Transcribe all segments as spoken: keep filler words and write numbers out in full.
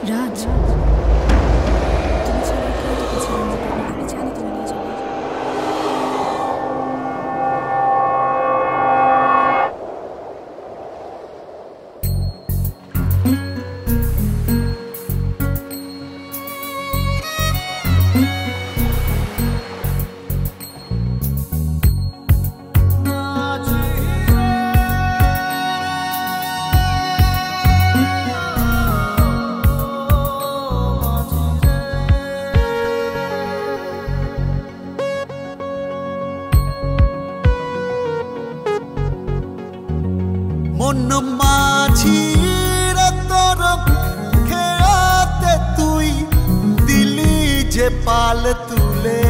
রাজ, তুমি ছাড়া কেউ তোকে ছেড়ে যেতে পারে না। আমি জানি তুমি নিয়ে যাবে। মন মাঝির তোর খেয়াতে তুই দিলি যে পাল তুলে,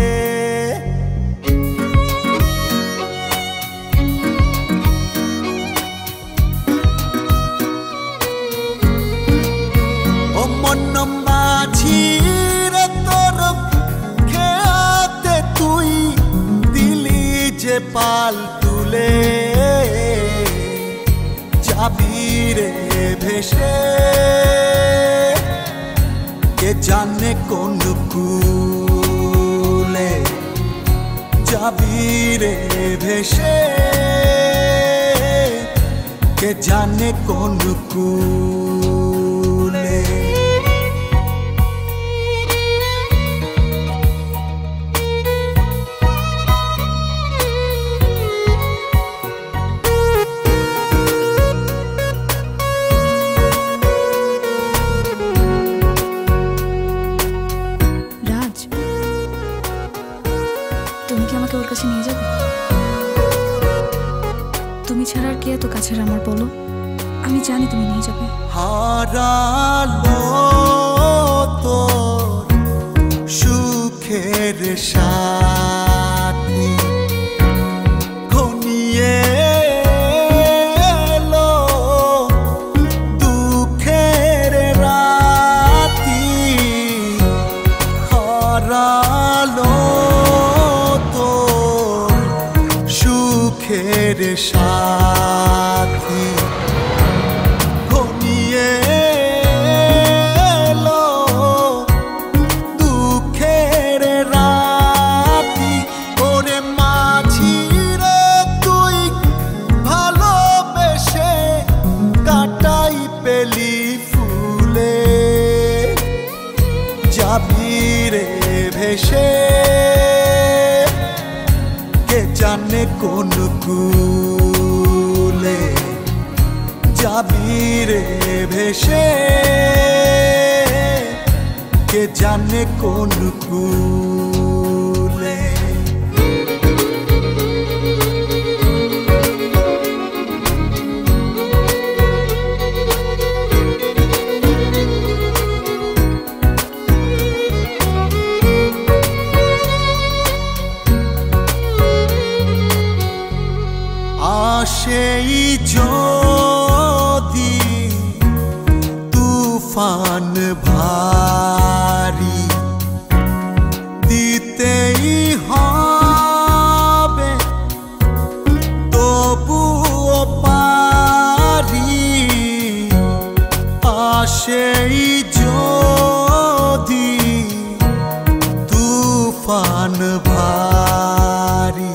ও মন মাঝির তোর খেয়াতে তুই দিলি যে পাল তুলে, যাবিরে ভেসে কে জানে কোন কুলে, যাবিরে ভেসে কে জানে কোন কুলে। তুমি কি আমাকে ওর কাছে নিয়ে যাবে? তুমি ছাড়া আর কে এত কাছের আমার বলো? আমি জানি তুমি নিয়ে যাবে। হারালো তোর সুখের সাথী, ঘনিয়ে এলো দুঃখের রাতি, হারালো সুখের সাথী, ঘনিয়ে এলো দুঃখের রাতি। ওরে মাঝিরে তুই ভালোবেসে কাটাই পেলি ফুলে, যাবি রে ভেসে কে জানে কোন কুলে, যাবি রে ভেসে কে জানে কোন কুলে। সেই যদি তুফান ভারী দিতেই হবে, তবুও পারি। আসেই যদি তুফান ভারী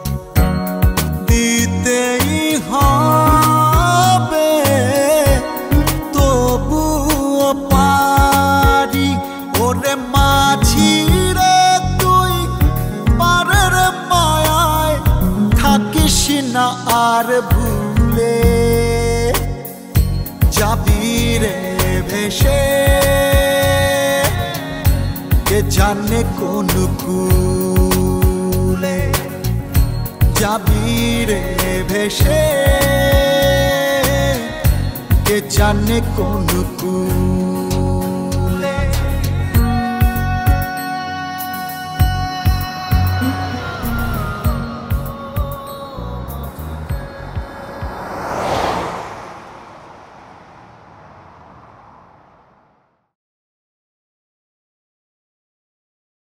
দিতেই হবে, তবুও পারি। ওরে মাঝিরে তুই পারের মায়ায় থাকিস না আর ভুলে, যাবি রে ভেসে কে জানে কোন কুলে, যাবি রে ভেসে কে জানে কোন কুলে।